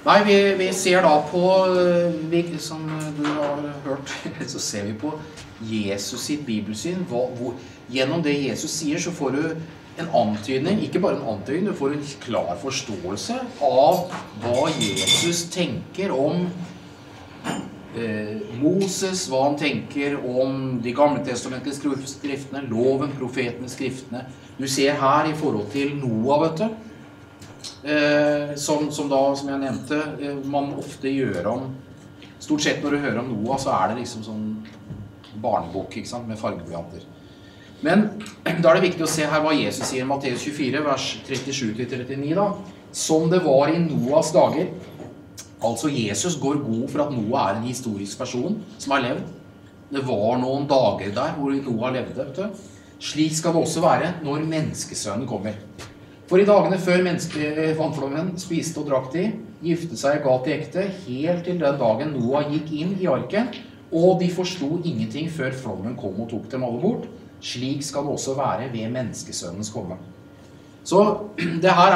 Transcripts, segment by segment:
Nei, vi ser da på, som du har hørt, så ser vi på Jesus sitt bibelsyn. Gjennom det Jesus sier, så får du en antydning, ikke bare en antydning, du får en klar forståelse av hva Jesus tenker om Moses, hva han tenker om de gamle testamentlige skriftene, loven, profetene, skriftene. Du ser her i forhold til Noah, vet du. Som jeg nevnte, man ofte gjør om, stort sett når du hører om Noah, så er det liksom sånn barnebok, ikke sant, med fargeblyanter. Men da er det viktig å se her hva Jesus sier i Matteus 24, vers 37-39 da. Som det var i Noahs dager. Altså Jesus går god for at Noah er en historisk person som har levd. Det var noen dager der hvor Noah levde, vet du. Slik skal det også være når menneskesønnen kommer. For i dagene før vannflommen spiste og drakk de, gifte seg ga til ekte, helt til den dagen Noah gikk inn i arken, og de forstod ingenting før flommen kom og tok dem alle bort. Slik skal det også være ved menneskesønnens komme. Så det her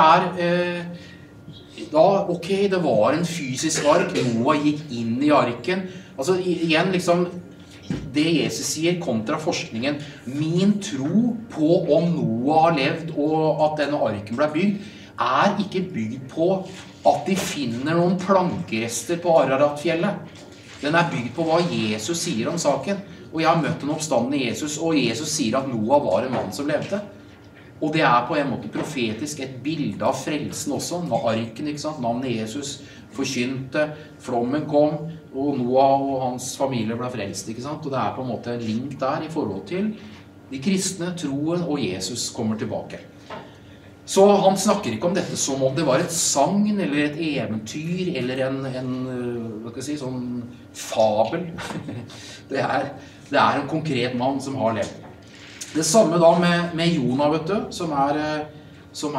ok, det var en fysisk ark, Noah gikk inn i arken. Altså igjen liksom, det Jesus sier kontra forskningen, min tro på om Noah har levd og at denne arken ble bygd, er ikke bygd på at de finner noen plankerester på Araratfjellet. Den er bygd på hva Jesus sier om saken. Og jeg har møtt en oppstandende Jesus, og Jesus sier at Noah var en mann som levde. Og det er på en måte profetisk et bilde av frelsen også, arken, ikke sant? Navnet Jesus forkynte, flommen kom, og Noah og hans familie ble frelst, ikke sant? Og det er på en måte en link der i forhold til de kristne, troen og Jesus kommer tilbake. Så han snakker ikke om dette som om det var et sagn, eller et eventyr, eller hva skal jeg si, sånn fabel. Det er en konkret mann som har levd. Det samme da med Jonah, vet du, som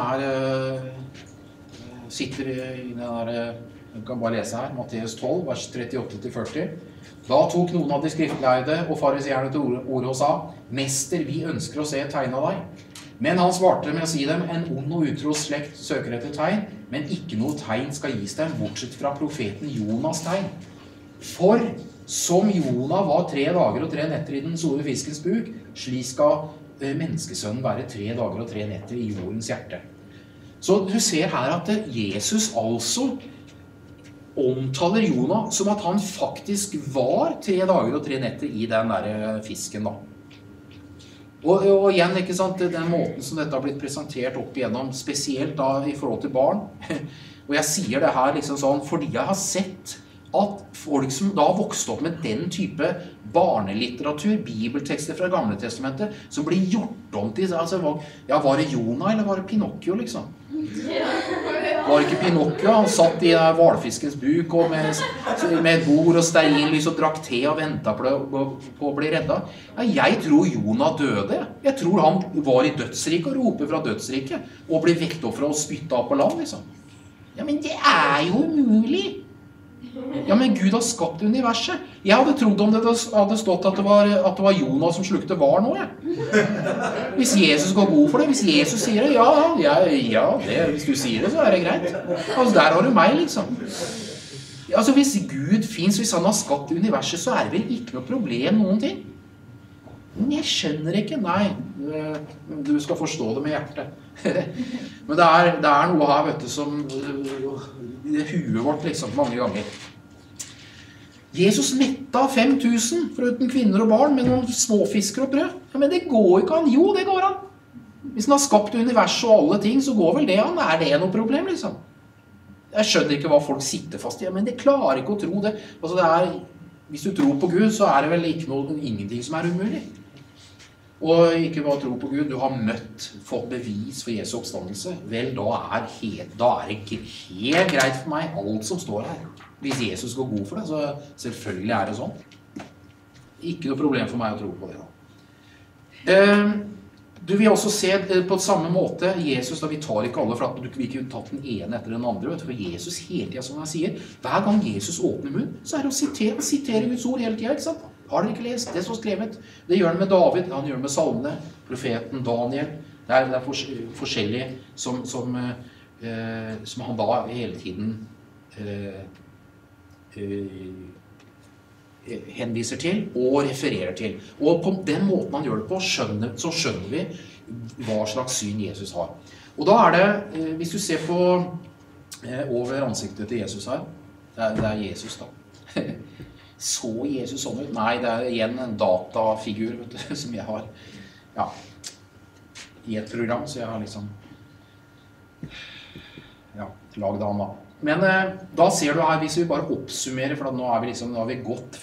sitter i den der, jeg kan bare lese her, Matteus 12, vers 38-40. Da tok noen av de skriftleide og fariseerne til ordet og sa, «Mester, vi ønsker å se et tegn av deg.» Men han svarte med å si dem, «En ond og utro slekt søker etter tegn, men ikke noe tegn skal gis dem, bortsett fra profeten Jonas tegn. For som Jonah var 3 dager og 3 netter i den store fiskens buk, slik skal menneskesønnen være 3 dager og 3 netter i jordens hjerte.» Så du ser her at Jesus altså omtaler Jonah som at han faktisk var 3 dager og 3 netter i den der fisken da. Og igjen, ikke sant, den måten som dette har blitt presentert opp igjennom, spesielt da i forhold til barn. Og jeg sier det her liksom sånn, fordi jeg har sett at folk som da vokste opp med den type barnelitteratur, bibeltekster fra Gamle Testamentet, som blir gjort om til, altså, ja, var det Jonah eller var det Pinocchio liksom? Var det ikke Pinocchio? Han satt i hvalfiskens buk og med et bord og stearinlys og drakk te og ventet på å bli redda. Ja, jeg tror Jonah døde. Jeg tror han var i dødsriket og roper fra dødsriket og blir vekt opp fra å spytte av på land liksom. Ja, men det er jo umulig. Ja, men Gud har skapt universet. Jeg hadde trodd om det hadde stått at det var Jonah som slukte var nå, ja. Hvis Jesus går god for det, hvis Jesus sier det, hvis du sier det, så er det greit. Altså, der har du meg, liksom. Altså, hvis Gud finnes, hvis han har skapt universet, så er det vel ikke noe problem, noen ting. Men jeg skjønner ikke, nei. Du skal forstå det med hjertet. Men det er noe her, vet du, som det huet vårt, liksom, mange ganger. Jesus metta 5000 foruten kvinner og barn med noen småfisker og brød. Ja, men det går ikke an. Jo, det går an. Hvis han har skapt universet og alle ting, så går vel det an. Er det noe problem, liksom? Jeg skjønner ikke hva folk sitter fast i, men de klarer ikke å tro det. Altså, hvis du tror på Gud, så er det vel ingenting som er umulig. Og ikke bare tro på Gud, du har fått bevis for Jesu oppstandelse, vel, da er det helt greit for meg, alt som står her. Hvis Jesus går god for det, så selvfølgelig er det sånn. Ikke noe problem for meg å tro på det da. Du vil også se på samme måte, Jesus, da vi tar ikke alle, for at vi kunne tatt den ene etter den andre, vet du, for Jesus hele tiden, som han sier, hver gang Jesus åpner munn, så er det å sitere Guds ord hele tiden, ikke sant? Har dere ikke lest? Det som er skrevet. Det gjør han med David, han gjør det med salmene, profeten Daniel. Det er forskjellige som han da hele tiden henviser til og refererer til. Og på den måten han gjør det på, så skjønner vi hva slags syn Jesus har. Og da det, hvis du ser på over ansiktet til Jesus her, det er Jesus da. Så Jesus sånn ut? Nei, det igjen en datafigur, vet du, som jeg har, ja, i et program, så jeg har liksom, ja, laget han da. Men da ser du her, hvis vi bare oppsummerer, for nå har vi gått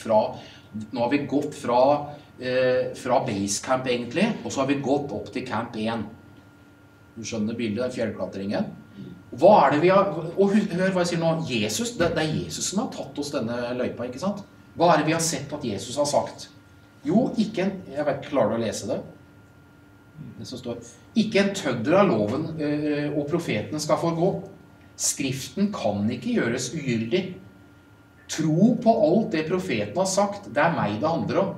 fra basecamp egentlig, og så har vi gått opp til camp 1. Du skjønner bildet, det fjellklatringen. Hva det vi har, og hør hva jeg sier nå, Jesus, det Jesus som har tatt oss denne løypa, ikke sant? Hva det vi har sett at Jesus har sagt? Jo, jeg vet, klarer du å lese det? Det som står, ikke en tødder av loven og profetene skal forgå. Skriften kan ikke gjøres ugyldig. Tro på alt det profeten har sagt, det meg det handler om.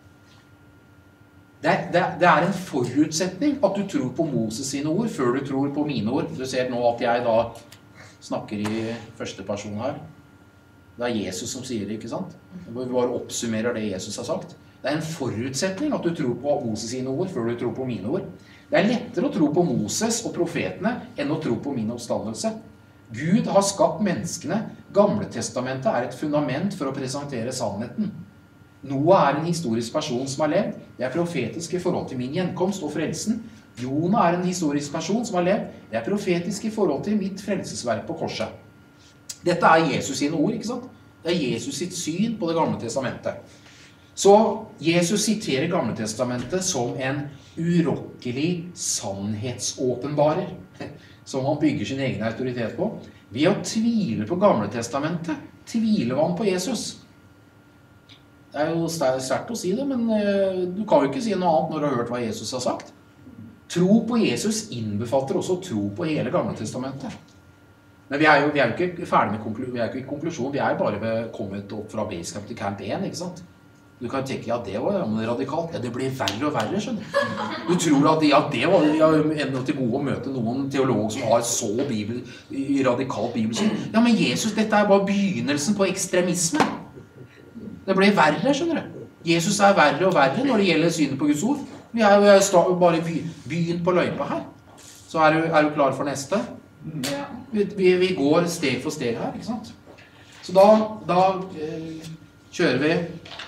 Det en forutsetning at du tror på Moses sine ord før du tror på mine ord. Du ser nå at jeg da snakker i første person her. Det Jesus som sier det, ikke sant? Vi bare oppsummerer det Jesus har sagt. Det en forutsetning at du tror på Moses sine ord før du tror på mine ord. Det lettere å tro på Moses og profetene enn å tro på min oppstandelse. Gud har skapt menneskene. Gamle testamentet et fundament for å presentere sannheten. Noah en historisk person som har levd. Det profetisk i forhold til min gjenkomst og frelsen. Jonah en historisk person som har levd. Det profetisk i forhold til mitt frelsesverk på korset. Dette Jesus sine ord, ikke sant? Det Jesus sitt syn på det gamle testamentet. Så Jesus siterer gamle testamentet som en urokkelig sannhetsåpenbarer, som han bygger sin egen autoritet på. Ved å tvile på gamle testamentet, tviler han på Jesus. Det jo sterkt å si det, men du kan jo ikke si noe annet når du har hørt hva Jesus har sagt. Tro på Jesus innbefatter også tro på hele gamle testamentet. Men vi jo ikke ferdig med vi ikke i konklusjon, vi bare kommet opp fra basecamp til camp 1, ikke sant? Du kan tenke, ja, det var radikalt. Ja, det blir verre og verre, skjønner du. Du tror at det var enda til gode å møte noen teologer som har så radikalt bibelsyn. Ja, men Jesus, dette bare begynnelsen på ekstremisme. Det blir verre, skjønner du. Jesus verre og verre når det gjelder synet på Guds ord. Vi bare begynt på løypa her. Så du klar for neste? Ja. Vi går steg for steg her, ikke sant? Så da kjører vi.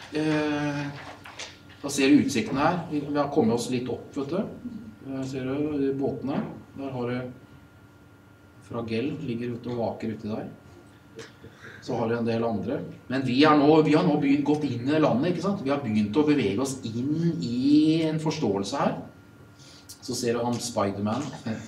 Da ser du utsikten her. Vi har kommet oss litt opp, vet du. Ser du båtene? Der har du Fragell ligger ute og vaker ute der. Så har du en del andre. Men vi har nå gått inn i landet, ikke sant? Vi har begynt å bevege oss inn i en forståelse her. Så ser du han Spiderman.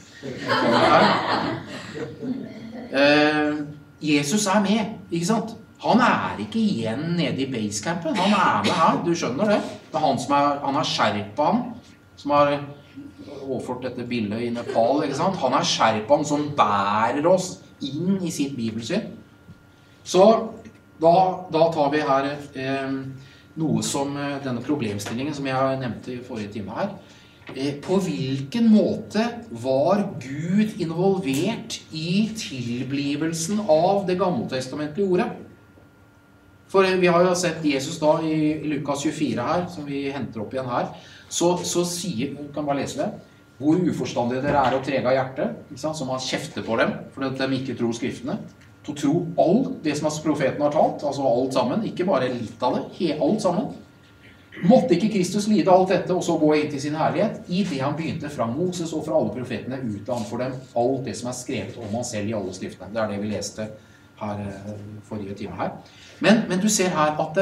Jesus med, ikke sant? Han ikke igjen nede i basecampen. Han med her, du skjønner det. Det han som han har skjerpet som har overført dette bildet i Nepal, ikke sant? Han skjerpet som bærer oss inn i sitt bibelsyn. Så da tar vi her noe som denne problemstillingen som jeg nevnte i forrige time her. På hvilken måte var Gud involvert i tilblivelsen av det gammeltestamentlige ordet? For vi har jo sett Jesus da i Lukas 24 her, som vi henter opp igjen her, så sier, du kan bare lese det, hvor uforstandige dere og trege av hjertet, ikke sant? Som han kjefter på dem, fordi de ikke tror skriftene. Til å tro alt det som profeten har talt, altså alt sammen, ikke bare litt av det, alt sammen. Måtte ikke Kristus lide alt dette og så gå inn til sin herlighet i det han begynte fra Moses og fra alle profetene utla han for dem alt det som skrevet om han selv i alle skriftene. Det det vi leste her forrige time her. Men du ser her at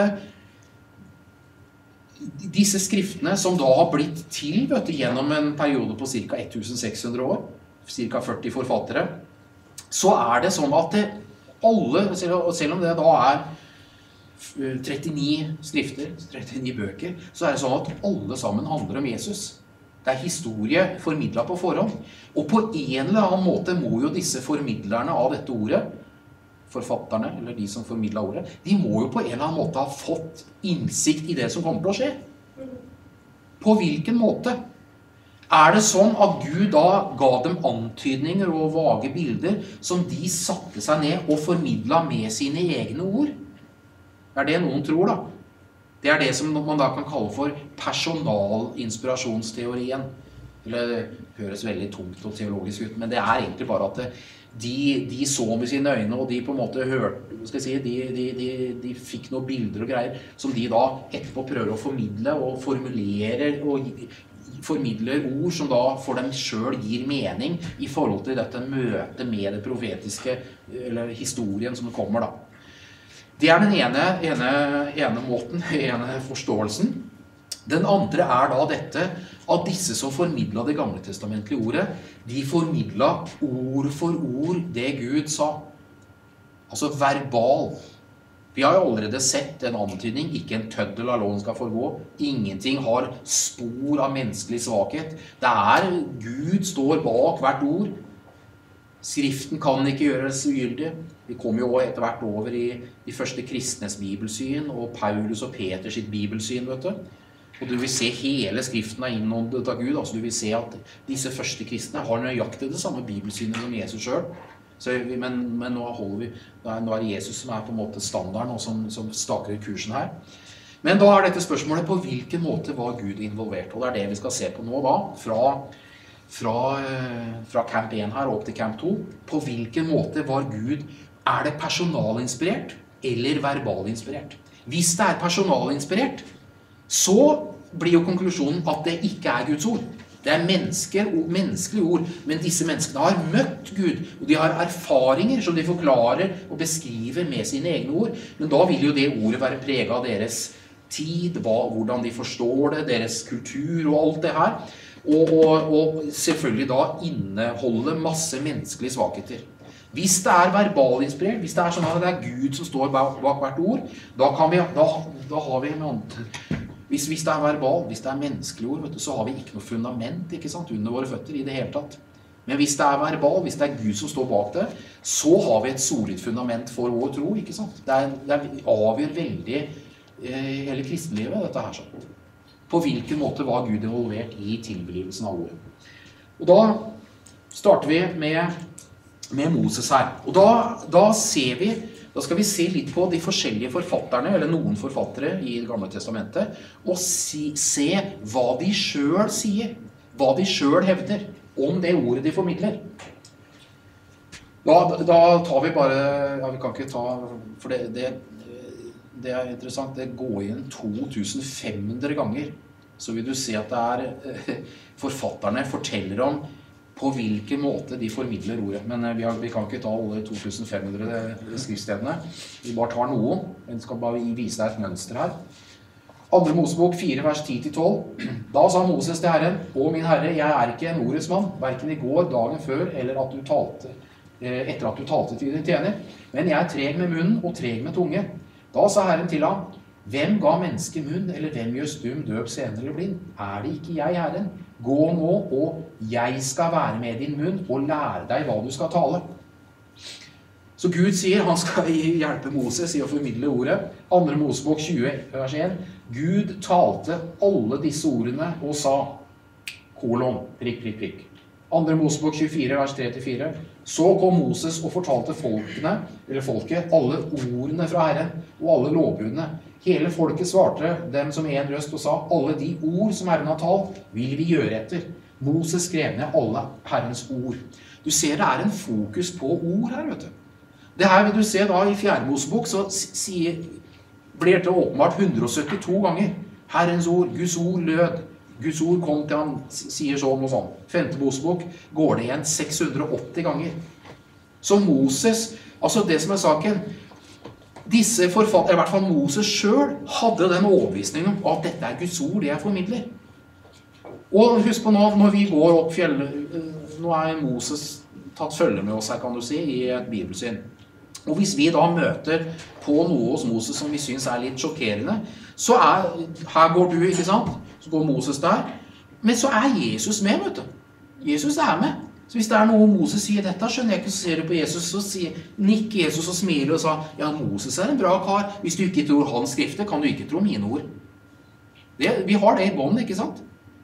disse skriftene som da har blitt til gjennom en periode på ca. 1600 år, ca. 40 forfattere, så det sånn at alle, selv om det da 39 skrifter, 39 bøker, så det sånn at alle sammen handler om Jesus. Det historie formidlet på forhånd. Og på en eller annen måte må jo disse formidlerne av dette ordet, forfatterne, eller de som formidlet ordet, de må jo på en eller annen måte ha fått innsikt i det som kommer til å skje. På hvilken måte? Er det sånn at Gud da ga dem antydninger og vage bilder som de satte seg ned og formidlet med sine egne ord? Er det noen tror da? Det er det som man da kan kalle for personalinspirasjonsteorien. Eller det høres veldig tungt og teologisk ut, men det er egentlig bare at de så med sine øyne, og de på en måte hørte, skal jeg si, de fikk noen bilder og greier, som de da etterpå prøver å formidle og formulerer, og formidler ord som da for dem selv gir mening i forhold til dette møtet med det profetiske, eller historien som kommer da. Det er den ene måten, ene forståelsen. Den andre er da dette, at disse som formidlet det gamle testamentlige ordet, de formidlet ord for ord det Gud sa. Altså verbal. Vi har jo allerede sett en antydning, ikke en tøddel av loven skal forgå. Ingenting har spor av menneskelig svakhet. Det er Gud står bak hvert ord. Skriften kan ikke gjøres ugyldig. Vi kommer jo etter hvert over i de første kristnes bibelsyn, og Paulus og Peter sitt bibelsyn, vet du. Og du vil se hele skriften er innåndet av Gud. Altså du vil se at disse første kristne har nøyaktig det samme bibelsynet som Jesus selv. Men nå er det Jesus som er på en måte standarden, og som staker kursen her. Men da er dette spørsmålet, på hvilken måte var Gud involvert? Og det er det vi skal se på nå da, fra camp 1 her opp til camp 2. På hvilken måte var Gud, er det personalinspirert eller verbalinspirert? Hvis det er personalinspirert, så blir jo konklusjonen at det ikke er Guds ord. Det er menneskelige ord, men disse menneskene har møtt Gud, og de har erfaringer som de forklarer og beskriver med sine egne ord, men da vil jo det ordet være preget av deres tid, hvordan de forstår det, deres kultur og alt det her, og selvfølgelig da inneholde masse menneskelige svakheter. Hvis det er verbalinspirert, hvis det er sånn at det er Gud som står bak hvert ord, da har vi noe annet. Hvis det er verbal, hvis det er menneskelige ord, vet du, så har vi ikke noe fundament, ikke sant, under våre føtter i det hele tatt. Men hvis det er verbal, hvis det er Gud som står bak det, så har vi et solid fundament for vår tro, ikke sant? Det avgjør veldig hele kristenlivet, dette her sånn. På hvilken måte var Gud involvert i tilblivelsen av ordet? Og da starter vi med Moses her. Og da skal vi se litt på de forskjellige forfatterne, eller noen forfattere i Det gamle testamentet, og se hva de selv sier, hva de selv hevder om det ordet de formidler. Da tar vi bare, vi kan ikke ta, for det er interessant, det går inn 2500 ganger, så vil du se at det forfatterne forteller om på hvilken måte de formidler ordet. Men vi kan ikke ta alle 2500 skriftstedene. Vi bare tar noen. Jeg skal bare vise deg et mønster her. 2. Mosebok 4, vers 10-12. Da sa Moses til Herren, «Å min Herre, jeg er ikke en ordets mann, hverken i går, dagen før, eller etter at du talte til din tjener. Men jeg er treg med munnen og treg med tunge. Da sa Herren til ham, hvem ga mennesket munn, eller hvem gjør stum, døv, seende eller blind? Er det ikke jeg, Herren? Gå nå, og jeg skal være med din munn, og lære deg hva du skal tale. Så Gud sier, han skal hjelpe Moses i å formidle ordet. 2. Mosebok 20, vers 1. Gud talte alle disse ordene og sa, kolon, prikk, prikk, prikk. 2. Mosebok 24, vers 3-4. Så kom Moses og fortalte folket, alle ordene fra Herren og alle lovbudene. Hele folket svarte dem som en røst og sa, alle de ord som Herren har talt, vil vi gjøre etter. Moses skrev ned alle Herrens ord. Du ser det er en fokus på ord her, vet du. Det her vil du se da i 4. Mosebok, så blir det åpenbart 172 ganger. Herrens ord, Guds ord lød. Guds ord kom til han, sier sånn og sånn. 5. Mosebok går det igjen 680 ganger. Så Moses, altså det som er saken, disse forfattere, i hvert fall Moses selv, hadde den overbevisningen om at dette er Guds ord, det jeg formidler. Og husk på nå, når vi går opp fjellet, nå er Moses tatt følge med oss her, kan du si, i et bibelsyn. Og hvis vi da møter på noe hos Moses som vi synes er litt sjokkerende, så her går du, ikke sant? Så går Moses der. Men så er Jesus med, vet du. Jesus er med. Så hvis det er noe Moses sier dette, skjønner jeg ikke, så ser du på Jesus, så nikker Jesus og smiler og sa, ja, Moses er en bra kar. Hvis du ikke tror hans skrifter, kan du ikke tro mine ord. Vi har det i bånd, ikke sant?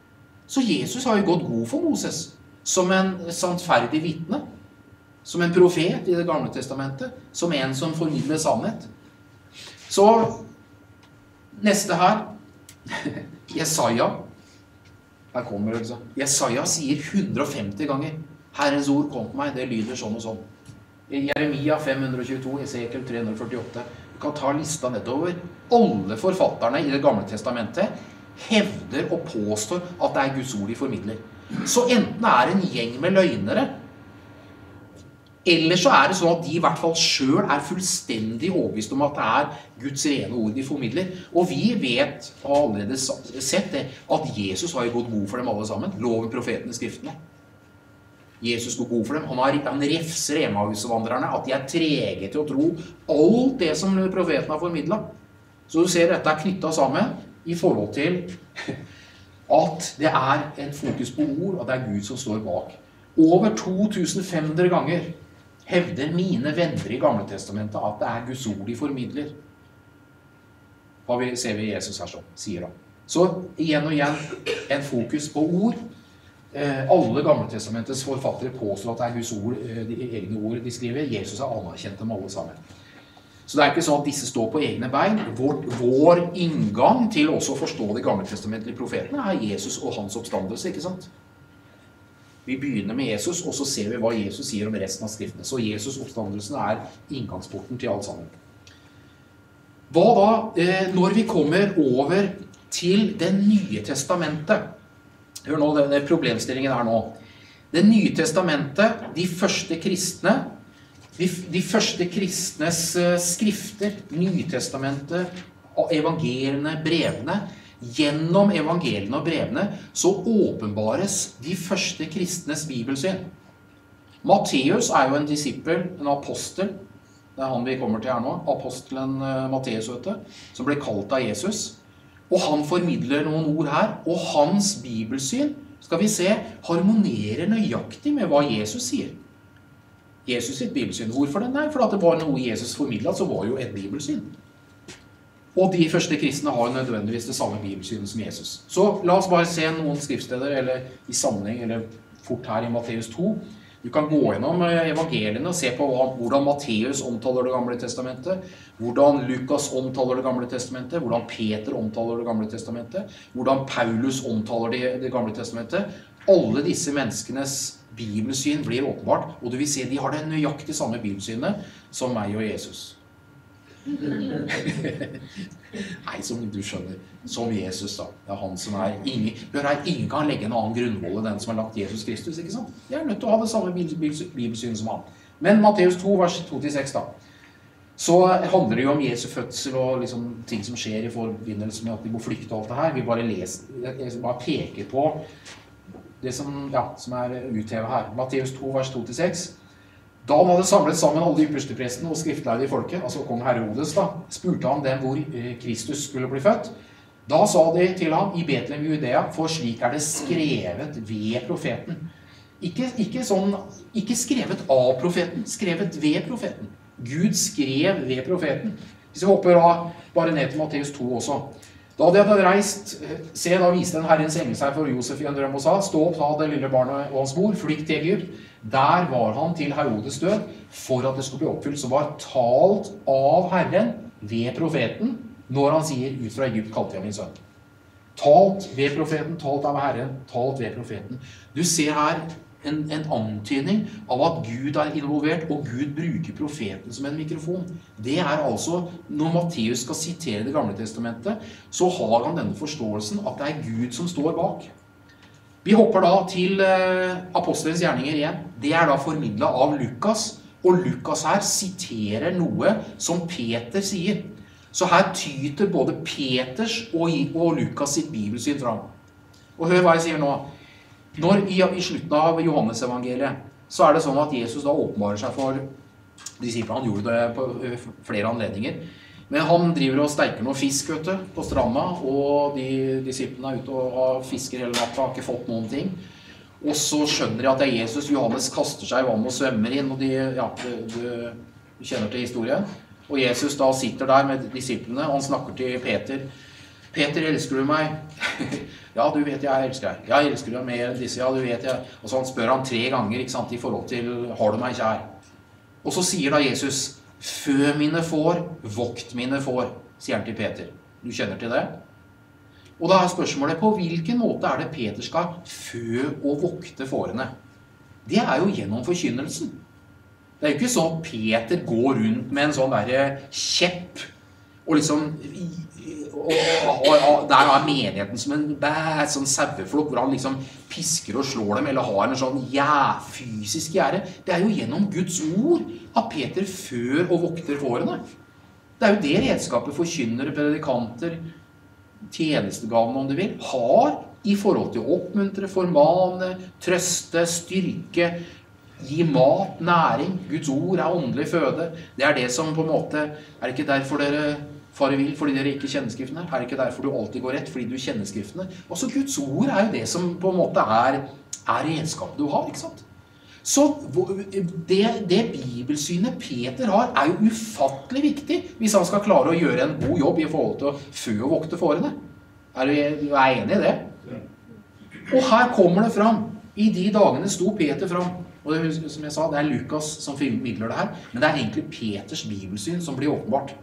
Så Jesus har jo gått god for Moses, som en sannferdig vitne, som en profet i det gamle testamentet, som en som formidler sannhet. Så, neste her, Jesaja, her kommer det, Jesaja sier 150 ganger, Herrens ord kom på meg, det lyder sånn og sånn. Jeremia 522, Esekiel 348. Du kan ta lista nedover. Alle forfatterne i det gamle testamentet hevder og påstår at det Guds ord de formidler. Så enten det en gjeng med løgnere, eller så det sånn at de i hvert fall selv fullstendig overbevist om at det Guds rene ord de formidler. Og vi vet, og har allerede sett det, at Jesus har jo gått god for dem alle sammen. Loven, profetene, skriftene. Jesus går god for dem. Han refser Emmausvandrerne at de trege til å tro alt det som profeten har formidlet. Så du ser dette knyttet sammen i forhold til at det en fokus på ord, og det Gud som står bak. Over 2500 ganger hevder mine venner i Gamle Testamentet at det Guds ord de formidler. Hva ser vi Jesus her sånn, sier han. Så igjen og igjen en fokus på ord. Alle Gamle Testamentets forfattere påstår at det Guds ord, de egne ord de skriver. Jesus har anerkjent dem alle sammen. Så det ikke sånn at disse står på egne bein. Vår inngang til også å forstå det gamle testamentlige profetene Jesus og hans oppstandelse, ikke sant? Vi begynner med Jesus, og så ser vi hva Jesus sier om resten av skriftene. Så Jesus oppstandelsen inngangsporten til alt sammen. Hva da, når vi kommer over til det nye testamentet? Hør nå, det problemstillingen her nå. Det nye testamentet, de første kristnes skrifter, Nytestamentet, evangeliene, brevene, gjennom evangeliene og brevene, så åpenbares de første kristnes bibelsyn. Matteus jo en disippel, en apostel, det han vi kommer til her nå, apostelen Matteus, som ble kalt av Jesus. Og han formidler noen ord her, og hans bibelsyn, skal vi se, harmonerer nøyaktig med hva Jesus sier. Jesus sitt bibelsyn. Hvorfor det? Nei, for at det var noe Jesus formidlet, så var jo et bibelsyn. Og de første kristne har nødvendigvis det samme bibelsynet som Jesus. Så la oss bare se noen skriftsteder, eller i sammenheng, eller fort her i Matteus 2. Du kan gå gjennom evangeliene og se på hvordan Matteus omtaler det gamle testamentet, hvordan Lukas omtaler det gamle testamentet, hvordan Peter omtaler det gamle testamentet, hvordan Paulus omtaler det gamle testamentet. Alle disse menneskenes bibelsyn blir åpenbart, og du vil se de har det nøyaktig samme bibelsynet som meg og Jesus. Nei, som du skjønner, som Jesus da. Det han som ingen kan legge en annen grunnvoll enn den som har lagt Jesus Kristus, ikke sant? De nødt til å ha det samme bibelsynet som han. Men Matteus 2, vers 2-6 da. Så handler det jo om Jesu fødsel og liksom ting som skjer i forbindelse med at de må flykte og alt det her. Vi bare peker på det som uthevet her. Matteus 2, vers 2-6. Da han hadde samlet sammen alle de yppersteprestene og skriftlærde i folket, altså kong Herodes da, spurte han dem hvor Kristus skulle bli født. Da sa de til ham i Betlehem i Judea, for slik det skrevet ved profeten. Ikke skrevet av profeten, skrevet ved profeten. Gud skrev ved profeten. Hvis vi hopper da bare ned til Matteus 2 også. Da de hadde reist, da viste en Herrens engel seg for Josef i en drøm og sa, stå opp, ta det lille barnet og hans mor, flykt til Egypt. Der var han til Herodes død, for at det skulle bli oppfylt, som var talt av Herren ved profeten, når han sier, ut fra Egypt kalte jeg min sønn. Talt ved profeten, talt av Herren, talt ved profeten. Du ser her en antydning av at Gud involvert, og Gud bruker profeten som en mikrofon. Det altså, når Matteus skal sitere det gamle testamentet, så har han denne forståelsen at det Gud som står bak. Vi hopper da til apostelens gjerninger igjen. Det da formidlet av Lukas, og Lukas her siterer noe som Peter sier. Så her tyter både Peters og Lukas sitt bibelsyn fram. Og hør hva jeg sier nå. I slutten av Johannes evangeliet, så det sånn at Jesus da åpenbarer seg for disiplene. Han gjorde det på flere anledninger. Men han driver og steker noe fisk på stranda, og de disiplene ute og har fisker hele natta, har ikke fått noen ting. Og så skjønner de at det Jesus. Johannes kaster seg i vann og svømmer inn, og du kjenner til historien. Og Jesus da sitter der med disiplene, og han snakker til Peter. Peter, elsker du meg? Ja, du vet jeg elsker deg. Jeg elsker deg mer enn disse, ja, du vet jeg. Og så spør han 3 ganger, ikke sant, i forhold til, har du meg kjær? Og så sier da Jesus, fø mine får, vokt mine får, sier han til Peter. Du kjenner til det? Og da er spørsmålet, på hvilken måte er det Peter skal fø og vokte fårene? Det er jo gjennom forkynnelsen. Det er jo ikke sånn at Peter går rundt med en sånn der kjepp, og liksom, og der er menigheten som en sånn saueflokk, hvor han liksom pisker og slår dem, eller har en sånn fysisk gjerde. Det er jo gjennom Guds ord at Peter før og vokter fårene. Det er jo det redskapet forkynnere, predikanter, tjenestegavene om du vil, har i forhold til å oppmuntre, formane, trøste, styrke, gi mat, næring. Guds ord er åndelig føde. Det er det som på en måte, er ikke derfor dere farer vill fordi dere ikke kjenner skriftene? Er det ikke derfor du alltid går rett fordi du kjenner skriftene? Også Guds ord er jo det som på en måte er redskapet du har, ikke sant? Så det bibelsynet Peter har er jo ufattelig viktig hvis han skal klare å gjøre en god jobb i forhold til å fø og vokte fårene. Er du enig i det? Og her kommer det fram. I de dagene sto Peter fram. Og det, som jeg sa, det er Lukas som formidler det her, men det er egentlig Peters bibelsyn som blir åpenbart.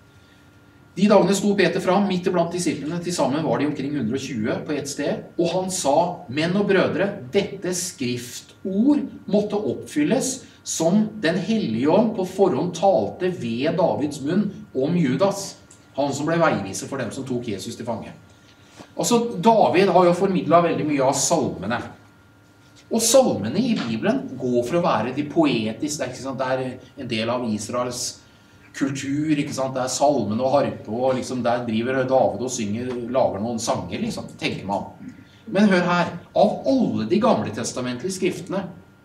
De dagene sto Peter fram, midt iblant disiplene, til sammen var de omkring 120 på et sted, og han sa, menn og brødre, dette skriftord måtte oppfylles som den hellige ånd på forhånd talte ved Davids munn om Judas, han som ble veiviser for dem som tok Jesus til fange. Altså, David har jo formidlet veldig mye av salmene. Og salmene i Bibelen går for å være de poetiske, det er en del av Israels kultur, ikke sant? Det er salmene og harpe, og liksom der driver David og synger, lager noen sanger, liksom, tenker man. Men hør her, av alle de gamle testamentlige skriftene,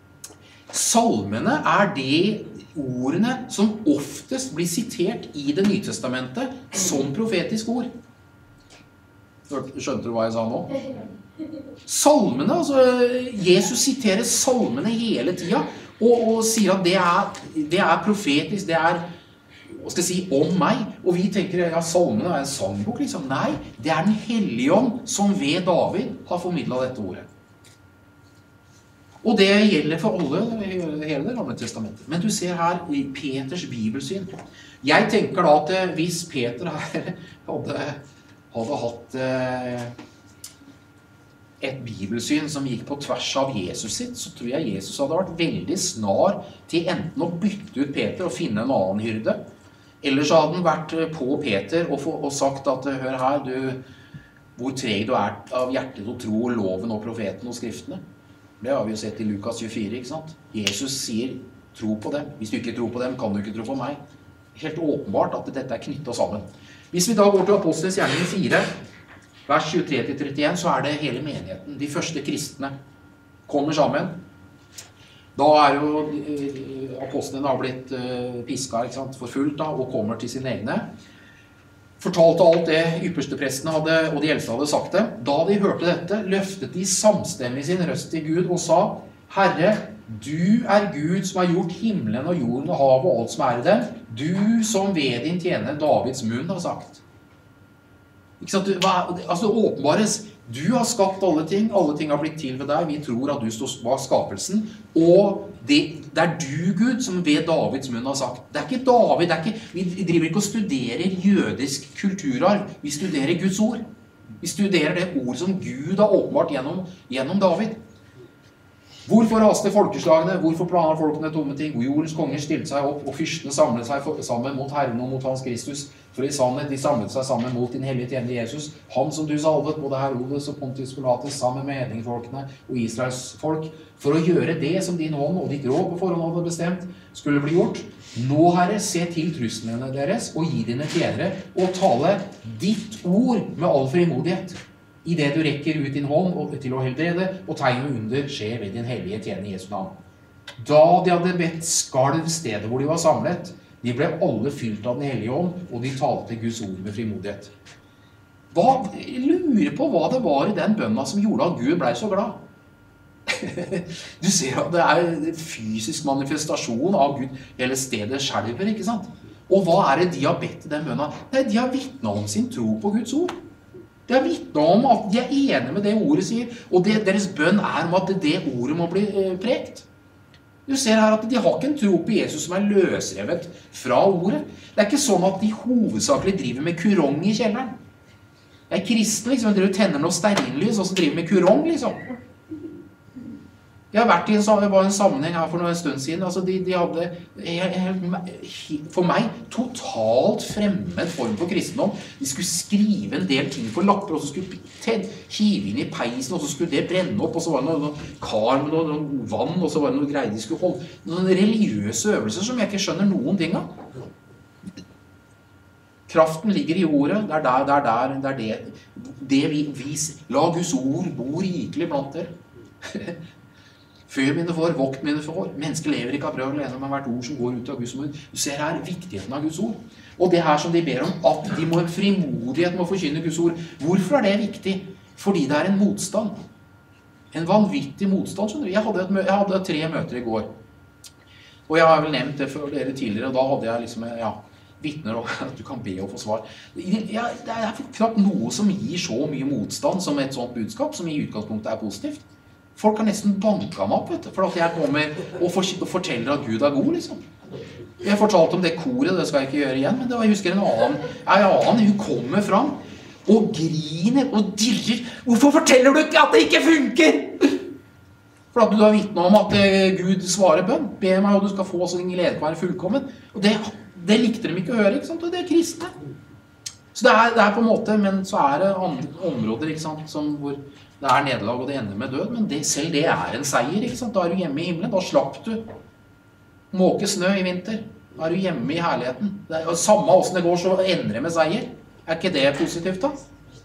salmene er de ordene som oftest blir sitert i det nye testamentet som profetisk ord. Skjønte du hva jeg sa nå? Salmene, altså Jesus siterer salmene hele tiden, og sier at det er profetisk, det er hva skal jeg si, om meg, og vi tenker, ja, salmene er en sangbok, liksom. Nei, det er den hellige ånd som ved David har formidlet dette ordet. Og det gjelder for alle, hele det gamle testamentet. Men du ser her i Peters bibelsyn. Jeg tenker da at hvis Peter her hadde hatt et bibelsyn som gikk på tvers av Jesus sitt, så tror jeg Jesus hadde vært veldig snar til enten å bytte ut Peter og finne en annen hyrde, eller så hadde han vært på Peter og sagt at, hør her, hvor treg du er av hjertet til å tro loven og profeten og skriftene. Det har vi jo sett i Lukas 24, ikke sant? Jesus sier, tro på dem. Hvis du ikke tror på dem, kan du ikke tro på meg. Helt åpenbart at dette er knyttet sammen. Hvis vi da går til Apostelens gjerninger 4, vers 23-31, så er det hele menigheten, de første kristne, kommer sammen. Da er jo apostlene har blitt pisket, ikke sant, forfulgt da, og kommer til sine egne. Fortalte alt det yppersteprestene hadde, og de eldste hadde sagt det. Da de hørte dette, løftet de samstemmig sin røst til Gud og sa, Herre, du er Gud som har gjort himmelen og jorden og havet og alt som er i dem, du som ved din tjener Davids munn har sagt. Ikke sant? Altså åpenbares, du har skapt alle ting har blitt til ved deg, vi tror at du står bak skapelsen, og det er du, Gud, som ved Davids munn har sagt. Det er ikke David, vi driver ikke og studerer jødisk kulturarv, vi studerer Guds ord. Vi studerer det ord som Gud har åpenbart gjennom David. Hvorfor raste folkeslagene? Hvorfor planer folkene tomme ting? Hvor jordens konger stilte seg opp, og fyrstene samlet seg sammen mot Herren og mot Hans Kristus. For i sannhet, de samlet seg sammen mot din hellige tjener Jesus, han som du salvet, både Herodes og Pontius Pilatus, sammen med hedningfolkene og Israels folk, for å gjøre det som din hånd og ditt råd på forhånd hadde bestemt, skulle bli gjort. Nå, Herre, se til truslene deres, og gi dine tjenere, og tale ditt ord med all frimodighet. I det du rekker ut din hånd til å helbrede, og tegn og under skjer ved din hellige tjener Jesu navn. Da de hadde bedt skalv stedet hvor de var samlet, de ble alle fylt av den hellige ånd, og de talte Guds ord med frimodighet. Jeg lurer på hva det var i den bønna som gjorde at Gud ble så glad. Du ser at det er en fysisk manifestasjon av Gud, hele stedet skjelver, ikke sant? Og hva er det de har bedt i den bønna? Nei, de har vittnet om sin tro på Guds ord. Det vitnet om at de enige med det ordet sier, og deres bønn om at det ordet må bli prekt. Du ser her at de har ikke en tro på Jesus som løsrevet fra ordet. Det ikke sånn at de hovedsakelig driver med kurong i kjelleren. Det kristne, liksom, de tenner noe stearinlys, og så driver med kurong, liksom. Jeg har vært det var en sammenheng her for noen stund siden, altså de hadde, for meg, totalt fremmed form for kristendom. De skulle skrive en del ting på lapper, og så skulle hive inn i peisen, og så skulle det brenne opp, og så var det noe kar med noe vann, og så var det noe greier de skulle holde. Noen religiøse øvelser som jeg ikke skjønner noen ting av. Kraften ligger i ordet, la Guds ord bo rikelig blant dere. Før mine får, vokt mine får. Mennesker lever ikke av brød alene, men hvert ord som går ut av Guds ord. Du ser her viktigheten av Guds ord. Og det her som de ber om, at de må frimodighet med å forkynne Guds ord. Hvorfor det viktig? Fordi det en motstand. En vanvittig motstand, skjønner du. Jeg hadde 3 møter i går. Og jeg har vel nevnt det for dere tidligere, og da hadde jeg liksom, vittner om at du kan be og få svar. Det knapt noe som gir så mye motstand som et sånt budskap, som i utgangspunktet positivt. Folk har nesten banket meg opp, vet du, for at jeg kommer og forteller at Gud god, liksom. Jeg fortalte om det koret, det skal jeg ikke gjøre igjen, men jeg husker en annen, hun kommer fram og griner og dirrer. Hvorfor forteller du ikke at det ikke funker? For at du har vittnet om at Gud svarer bønn. Be meg, og du skal få så din glede kan være fullkommen. Og det likte de ikke å høre, ikke sant? Og det kristne. Så det på en måte, men så det andre områder, ikke sant, hvor det nederlag og det ender med død, men selv det en seier, ikke sant? Da du hjemme i himmelen, da slapp du måke snø i vinter. Da du hjemme i herligheten. Det samme hvordan det går, så ender det med seier. Ikke det positivt da?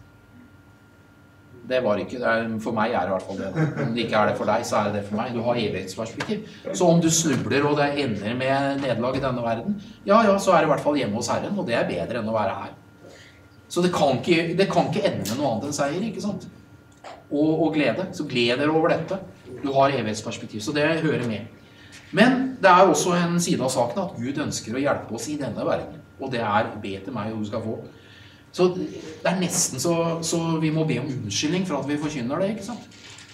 Det var ikke, for meg det i hvert fall det. Om det ikke det for deg, så det for meg. Du har evighetsperspektiv. Så om du snubler og det ender med nederlag i denne verden, ja, så det i hvert fall hjemme hos Herren, og det bedre enn å være her. Så det kan ikke ende med noe annet enn seier, ikke sant? Og glede. Så gled dere over dette. Du har evighetsperspektiv, så det hører med. Men det også en side av saken at Gud ønsker å hjelpe oss i denne verden. Og det be til meg, og du skal få. Så det nesten så vi må be om unnskyldning for at vi forkynner det, ikke sant?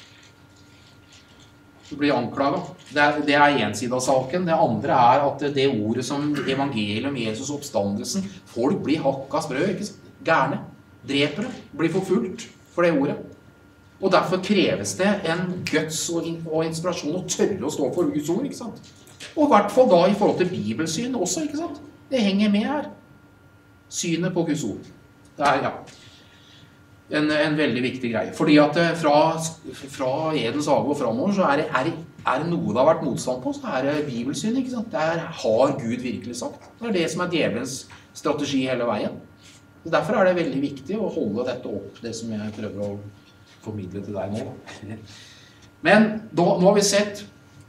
Du blir anklaget. Det en side av saken. Det andre at det ordet som evangeliet om Jesus oppstandelsen, folk blir hakket sprø, ikke sant? Gærne, drepere, blir forfulgt for det ordet. Og derfor kreves det en guts og inspirasjon å tørre å stå for Guds ord, ikke sant? Og i hvert fall da i forhold til bibelsyn også, ikke sant? Det henger med her. Synet på Guds ord. Det en veldig viktig greie. Fordi at fra Edens hage og fremover så det noe det har vært motstand på, så det bibelsyn, ikke sant? Der har Gud virkelig sagt. Det det som djevelens strategi hele veien. Så derfor det veldig viktig å holde dette opp, det som jeg prøver å formidle til deg nå. Men nå har vi sett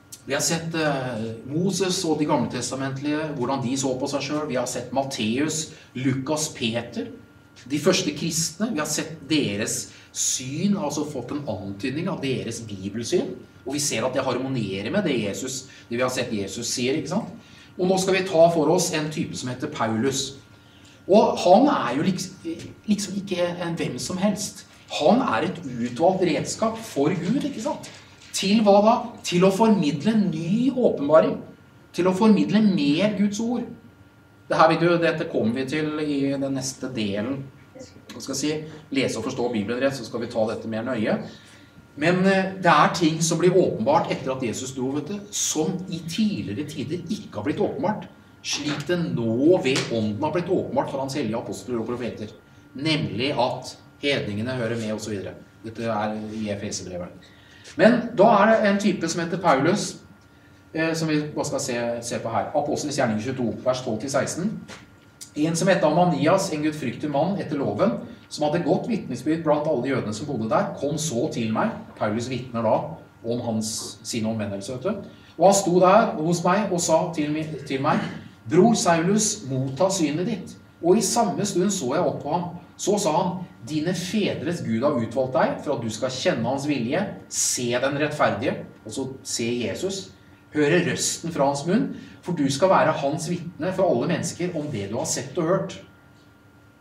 Moses og de gammeltestamentlige, hvordan de så på seg selv. Vi har sett Matteus, Lukas, Peter, de første kristne. Vi har sett deres syn, altså fått en antydning av deres bibelsyn. Og vi ser at det harmonerer med det vi har sett Jesus sier, ikke sant? Og nå skal vi ta for oss en type som heter Paulus. Og han jo liksom ikke en hvem som helst. Han et utvalgt redskap for Gud, ikke sant? Til hva da? Til å formidle ny åpenbaring. Til å formidle mer Guds ord. Dette kommer vi til i den neste delen. Jeg skal si, lese og forstå Bibelen rett, så skal vi ta dette mer nøye. Men det ting som blir åpenbart etter at Jesus dro, vet du, som i tidligere tider ikke har blitt åpenbart, slik det nå ved ånden har blitt åpenbart for hans hellige apostler og profeter. Nemlig at hedningene hører med, og så videre. Dette i Efeserbrevet. Men da det en type som heter Paulus, som vi bare skal se på her. Apostelens gjerning 22, vers 12-16. En som heter Ananias, en gudfryktig mann etter loven, som hadde gått vitnesbyrd blant alle jødene som bodde der, kom så til meg. Paulus vittner da om sin omvendelse. Og han sto der hos meg og sa til meg, «Bror Saulus, motta synet ditt.» Og i samme stund så jeg opp på ham. Så sa han, «Dine fedres Gud har utvalgt deg for at du skal kjenne hans vilje, se den rettferdige, og så se Jesus, høre røsten fra hans munn, for du skal være hans vittne for alle mennesker om det du har sett og hørt.»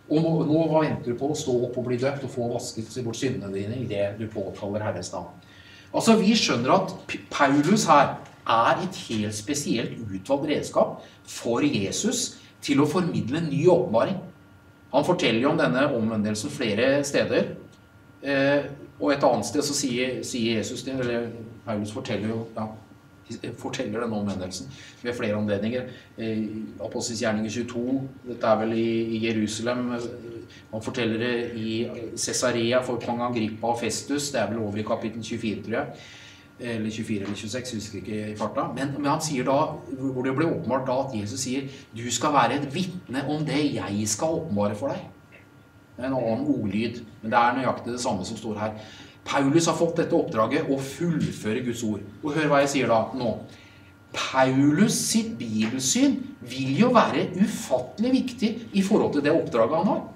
Og nå venter du på å stå opp og bli døpt og få vasket bort syndene dine i det du påkaller Herres navn. Altså, vi skjønner at Paulus her et helt spesielt utvalgt redskap for Jesus til å formidle en ny åpenbaring. Han forteller jo om denne omvendelsen flere steder, og et annet sted så sier Jesus det, eller Paulus forteller jo, forteller denne omvendelsen ved flere anledninger. Apostels gjerninger 22, dette vel i Jerusalem, han forteller det i Caesarea for kong Agrippa og Festus, det vel over i kapittel 24, tror jeg, eller 24 eller 26, husker ikke i farta, men han sier da, hvor det ble åpenbart da, at Jesus sier, du skal være et vitne om det jeg skal åpenbare for deg. Det en annen ordlyd, men det nøyaktig det samme som står her. Paulus har fått dette oppdraget å fullføre Guds ord. Og hør hva jeg sier da nå. Paulus sitt bibelsyn vil jo være ufattelig viktig i forhold til det oppdraget han har.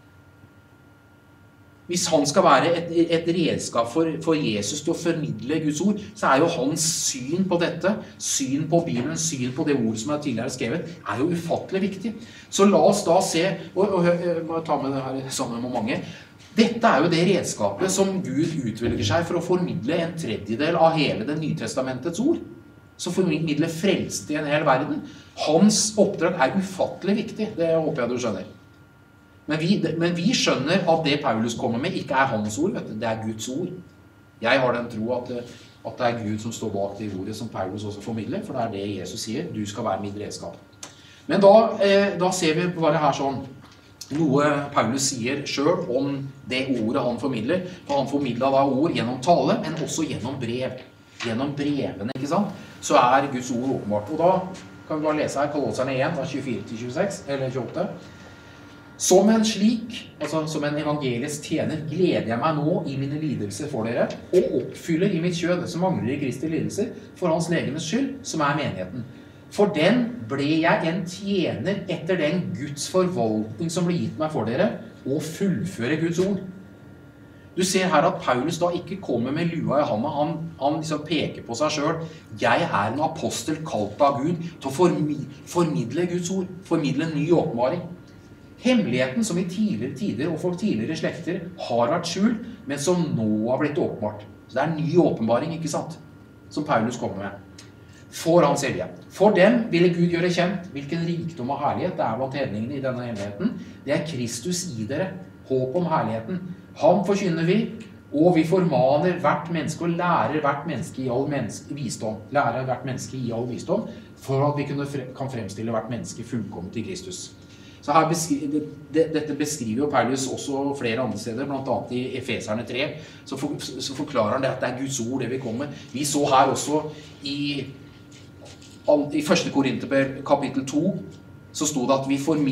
Hvis han skal være et redskap for Jesus til å formidle Guds ord, så jo hans syn på dette, syn på Bibelen, syn på det ord som tidligere skrevet, jo ufattelig viktig. Så la oss da se, og må ta med det her sammen med mange, dette jo det redskapet som Gud utvelger seg for å formidle en tredjedel av hele det Nytestamentets ord. Så formidle frelst i en hel verden. Hans oppdrag ufattelig viktig, det håper jeg du skjønner. Men vi skjønner at det Paulus kommer med ikke hans ord, vet du. Det Guds ord. Jeg har den tro at det Gud som står bak det ordet som Paulus også formidler, for det det Jesus sier, du skal være mitt redskap. Men da ser vi bare her sånn, noe Paulus sier selv om det ordet han formidler, for han formidler da ord gjennom tale, men også gjennom brev. Gjennom brevene, ikke sant? Så Guds ord åpenbart. Og da kan vi bare lese her, Kolosserne 1, 24-26, eller 28. Som en slik, altså som en evangelisk tjener, gleder jeg meg nå i mine lidelser for dere, og oppfyller i mitt kjød, som mangler i Kristi lidelser, for hans legemes skyld, som menigheten. For den ble jeg en tjener etter den Guds forvaltning som ble gitt meg for dere, og fullføre Guds ord. Du ser her at Paulus da ikke kommer med lua i handa, han liksom peker på seg selv. Jeg en apostel kalt av Gud til å formidle Guds ord, formidle en ny åpenbaring. Hemmeligheten som i tidligere tider og for tidligere slekter har vært skjult, men som nå har blitt åpenbart. Så det en ny åpenbaring, ikke sant? Som Paulus kommer med. For hans hellige. For dem ville Gud gjøre kjent hvilken rikdom og herlighet det blant hedningene i denne hemmeligheten. Det Kristus i dere, håp om herligheten. Han forkynner vi, og vi formaner hvert menneske og lærer hvert menneske i all visdom. Lærer hvert menneske i all visdom, for at vi kan fremstille hvert menneske fullkomment i Kristus. Så her dette beskriver jo Paulus også flere andre steder, blant annet i Efeserne 3, så forklarer han det at det Guds ord det vi kommer. Vi så her også i 1. Korinterbrev kapittel 2, så stod det at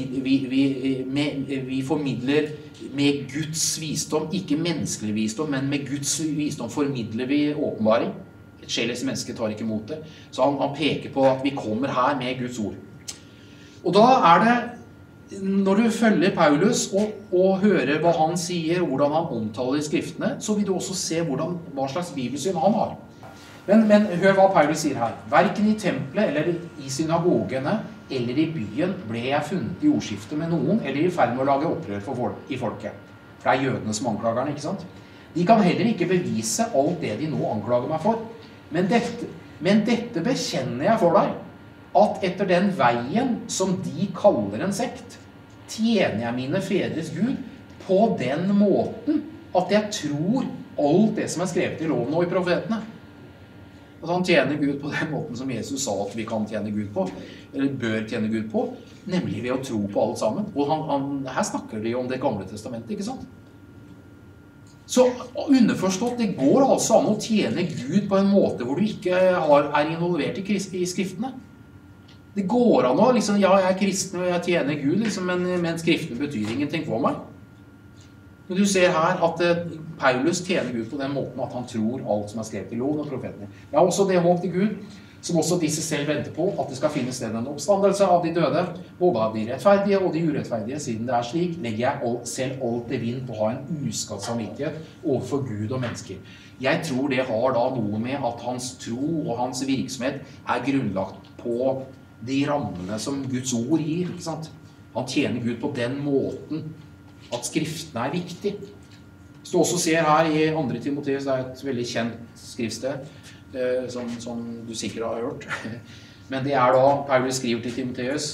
vi formidler med Guds visdom, ikke menneskelig visdom, men med Guds visdom formidler vi åpenbaring. Et sjelisk menneske tar ikke imot det. Så han peker på at vi kommer her med Guds ord. Og da det når du følger Paulus og hører hva han sier, hvordan han omtaler skriftene, så vil du også se hva slags bibelsyn han har. Men hør hva Paulus sier her. Hverken i tempelet eller i synagogene eller i byen ble jeg funnet i ordskiftet med noen, eller i ferd med å lage opprør i folket. For det jødene som anklager den, ikke sant? De kan heller ikke bevise alt det de nå anklager meg for. Men dette bekjenner jeg for deg, at etter den veien som de kaller en sekt, tjener jeg mine fedres Gud på den måten at jeg tror alt det som skrevet i loven og i profetene. At han tjener Gud på den måten som Jesus sa at vi kan tjene Gud på, eller bør tjene Gud på, nemlig ved å tro på alt sammen. Og her snakker de om det gamle testamentet, ikke sant? Så underforstått, det går altså an å tjene Gud på en måte hvor du ikke involvert i skriftene. Det går an å, liksom, ja, jeg kristen og jeg tjener Gud, liksom, men skriftene betyr ingenting for meg. Men du ser her at Paulus tjener Gud på den måten at han tror alt som skrevet i loven og profetene. Jeg har også det håp til Gud, som også disse selv venter på, at det skal finne sted en oppstandelse av de døde, både av de rettferdige og de urettferdige. Siden det slik, legger jeg selv alt det vind på å ha en uskadd samvittighet overfor Gud og mennesker. Jeg tror det har da noe med at hans tro og hans virksomhet grunnlagt på de rammene som Guds ord gir, ikke sant? Han tjener Gud på den måten at skriftene viktig. Hvis du også ser her i 2. Timoteus, det et veldig kjent skriftsted, som du sikkert har hørt. Men det da Paulus skriver til Timoteus,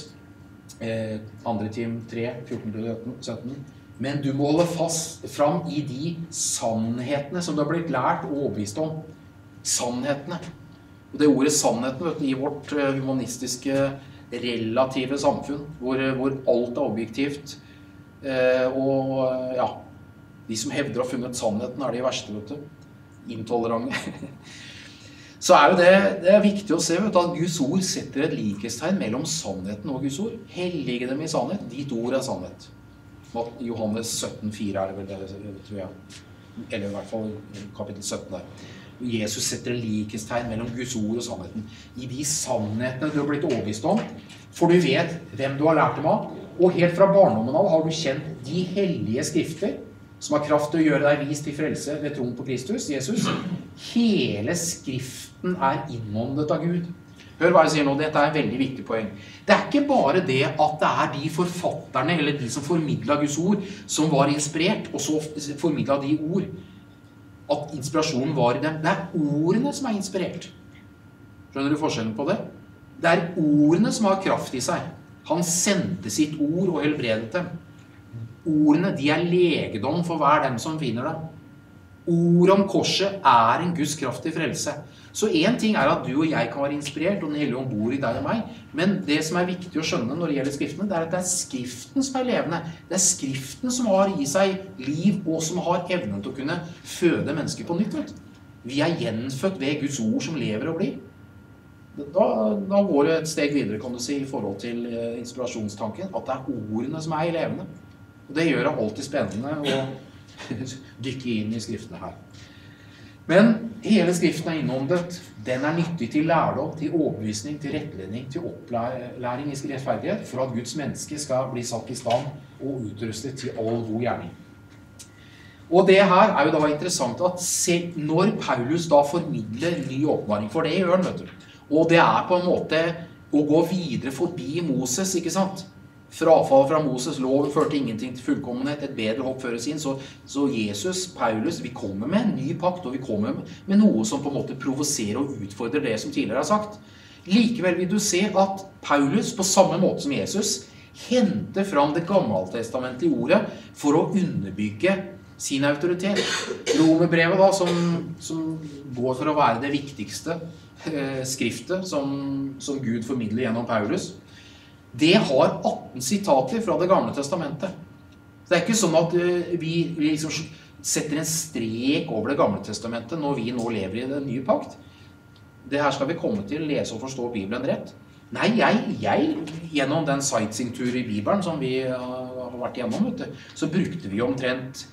2. Tim 3, 14-17. Men du må holde fast fram i de sannhetene som du har blitt lært og overbevist om. Sannhetene. Og det ordet sannheten, vet du, i vårt humanistiske, relative samfunn, hvor alt objektivt, og ja, de som hevder å ha funnet sannheten de verste, vet du. Intolerante. Så jo det viktig å se, vet du, at Guds ord setter et likhetstegn mellom sannheten og Guds ord. Hellige dem i sannhet. Ditt ord sannhet. Johannes 17,4 det vel det, tror jeg. Eller i hvert fall kapittel 17 der. Jesus setter et likhetstegn mellom Guds ord og sannheten. I de sannhetene du har blitt overbevist om, for du vet hvem du har lært dem av, og helt fra barndommen av har du kjent de hellige skrifter, som har kraft til å gjøre deg vist til frelse ved troen på Kristus, Jesus. Hele skriften innåndet av Gud. Hør hva jeg sier nå, dette et veldig viktig poeng. Det ikke bare det at det de forfatterne, eller de som formidlet Guds ord, som var inspirert, og så formidlet de ord, at inspirasjonen var i dem. Det ordene som inspirert. Skjønner du forskjellen på det? Det ordene som har kraft i seg. Han sendte sitt ord og helbredet dem. Ordene, de legedom for hver dem som finner dem. Ord om korset en Guds kraft i frelse. Så en ting at du og jeg kan være inspirert, og den hellige ånd bor i deg og meg, men det som viktig å skjønne når det gjelder skriftene, det at det skriften som levende. Det skriften som har i seg liv, og som har evnen til å kunne føde mennesker på nytt. Vet du. Vi gjenfødt ved Guds ord som lever og blir. Da går det et steg videre, kan du si, i forhold til inspirasjonstanken, at det ordene som levende. Og det gjør det alltid spennende å dykke inn i skriftene her. Men hele skriften innåndet. Den nyttig til lærdom, til overbevisning, til rettledning, til opplæring i rettferdighet, for at Guds menneske skal bli satt i stand og utrustet til all god gjerning. Og det her jo da interessant at når Paulus da formidler ny åpenbaring, for det gjør han, vet du. Og det på en måte å gå videre forbi Moses, ikke sant? Frafall fra Moses, loven førte ingenting til fullkommenhet, et bedre håp føres inn, så Jesus, Paulus, vi kommer med en ny pakt, og vi kommer med noe som på en måte provoserer og utfordrer det som tidligere sagt. Likevel vil du se at Paulus, på samme måte som Jesus, henter fram det gammeltestamentlige ordet for å underbygge sin autoritet. Romerbrevet da, som går for å være det viktigste skriftet som Gud formidler gjennom Paulus, det har 18 sitater fra det gamle testamentet. Det ikke sånn at vi liksom setter en strek over det gamle testamentet når vi nå lever i den nye pakt. Det her skal vi komme til, lese og forstå Bibelen rett. Nei, jeg gjennom den sightseeing-tur i Bibelen som vi har vært gjennom, vet du, så brukte vi omtrent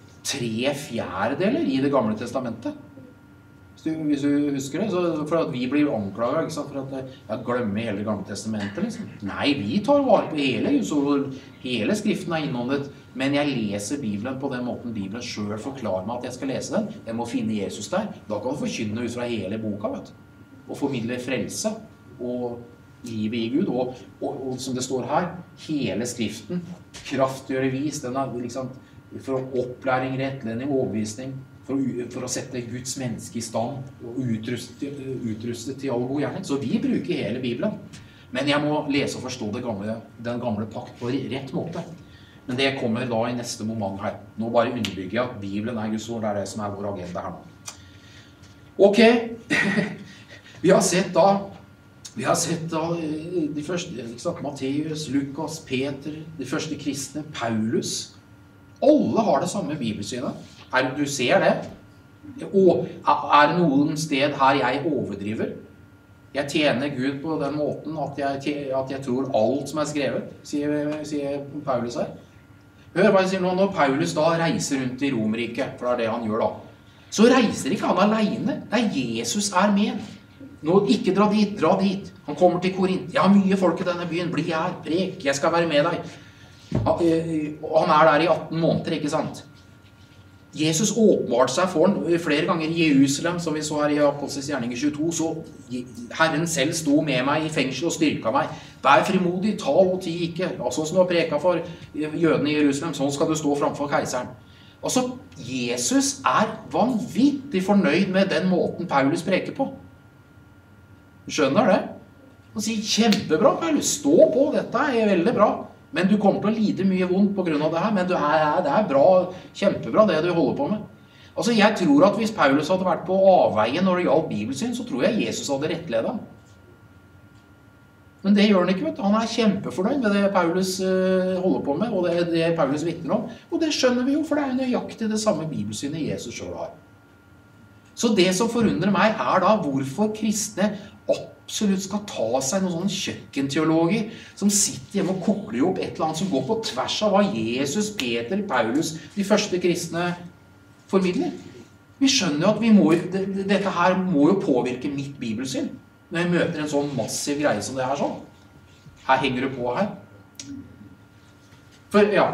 3/4 i det gamle testamentet. Hvis du husker det, så for at vi blir anklaget, ikke sant, for at jeg glemmer hele gamle testamentet, liksom. Nei, vi tar vare på hele skriften innåndet, men jeg leser Bibelen på den måten Bibelen selv forklarer meg at jeg skal lese den. Jeg må finne Jesus der. Da kan du forkynne ut fra hele boka, vet du. Og formidle frelse og livet i Gud, og som det står her, hele skriften, kraftgjøre vis, den liksom for opplæring, rettledning, overbevisning, for å sette Guds menneske i stand og utrustet til all god gjerning. Så vi bruker hele Bibelen. Men jeg må lese og forstå den gamle pakt på rett måte. Men det kommer da i neste moment her. Nå bare underbygger jeg at Bibelen Guds ord, det det som vår agenda her nå. Ok, vi har sett da de første, Matteus, Lukas, Peter, de første kristne, Paulus. Alle har det samme bibelsynet. Du ser det? Og det noen sted her jeg overdriver? Jeg tjener Gud på den måten at jeg tror alt som skrevet, sier Paulus her. Hør hva jeg sier nå, når Paulus da reiser rundt i Romerriket, for det han gjør da, så reiser ikke han alene. Det Jesus med. Nå, ikke dra dit. Han kommer til Korint. Jeg har mye folk i denne byen. Bli her, prek. Jeg skal være med deg. Og han der i 18 måneder, ikke sant? Jesus åpenbarte seg for han flere ganger i Jerusalem, som vi så her i Apostels gjerninger 22, så Herren selv sto med meg i fengsel og styrka meg. Vær frimodig, tal og ti ikke. Sånn som du har preket for jødene i Jerusalem, sånn skal du stå framfor keiseren. Altså, Jesus vanvittig fornøyd med den måten Paulus preker på. Du skjønner det? Han sier, kjempebra Paulus, stå på, dette veldig bra. Men du kommer til å lide mye vondt på grunn av det her, men det bra, kjempebra det du holder på med. Altså, jeg tror at hvis Paulus hadde vært på avveien når det gjaldt bibelsyn, så tror jeg Jesus hadde rettledet ham. Men det gjør han ikke, vet du. Han kjempefornøyd med det Paulus holder på med, og det Paulus vitner om. Og det skjønner vi jo, for det nøyaktig det samme bibelsynet Jesus selv har. Så det som forundrer meg da hvorfor kristne absolutt skal ta seg noen sånne kjøkkenteologer som sitter hjemme og kokler opp et eller annet som går på tvers av hva Jesus, Peter, Paulus, de første kristne formidler. Vi skjønner jo at dette her må jo påvirke mitt bibelsyn når jeg møter en sånn massiv greie som det her sånn. Her henger du på her. For ja,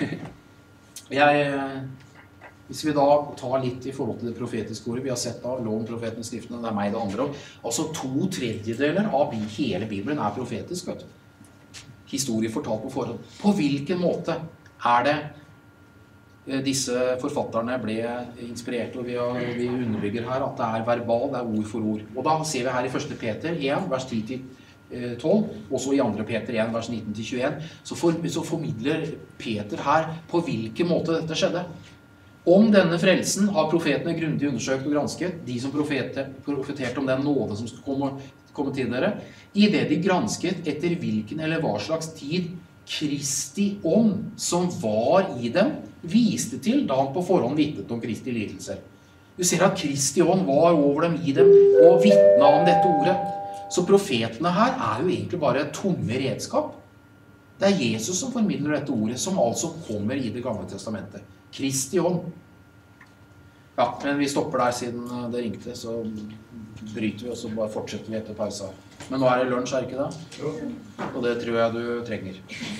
hvis vi da tar litt i forhold til det profetiske ordet, vi har sett da loven, profeten, skriftene, det meg det andre om, altså 2/3 av hele Bibelen profetisk, vet du. Historie fortalt på forhånd. På hvilken måte det disse forfatterne ble inspirert, og vi underbygger her at det verbal, det ord for ord. Og da ser vi her i 1. Peter 1, vers 10-12, også i 2. Peter 1, vers 19-21, så formidler Peter her på hvilken måte dette skjedde. Om denne frelsen har profetene grundig undersøkt og gransket, de som profeterte om den nåde som skulle komme til dere, i det de gransket etter hvilken eller hva slags tid Kristi ånd som var i dem, viste til da han på forhånd vitnet om Kristi lidelser. Du ser at Kristi ånd var over dem, i dem, og vitnet om dette ordet. Så profetene her jo egentlig bare tomme redskap. Det Jesus som formidler dette ordet, som altså kommer i det gamle testamentet. Kristi ånd. Ja, men vi stopper der siden det ringte, så bryter vi, og så bare fortsetter vi etter pausa. Men nå det lunsj, det ikke det? Jo. Og det tror jeg du trenger.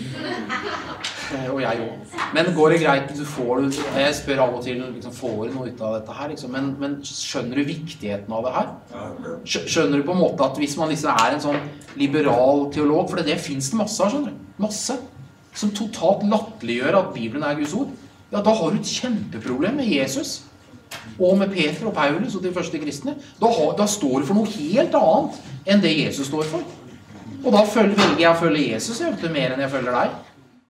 Og jeg også. Men går det greit, jeg spør av og til, liksom, får du noe ut av dette her, liksom? Men skjønner du viktigheten av det her? Skjønner du på en måte at hvis man liksom en sånn liberal teolog, for det finnes det masse av, skjønner du? Masse. Som totalt latterliggjør at Bibelen Guds ord. Ja, da har du et kjempeproblem med Jesus. Og med Peter og Paulus og de første kristne. Da står det for noe helt annet enn det Jesus står for. Og da velger jeg å følge Jesus mer enn jeg følger deg.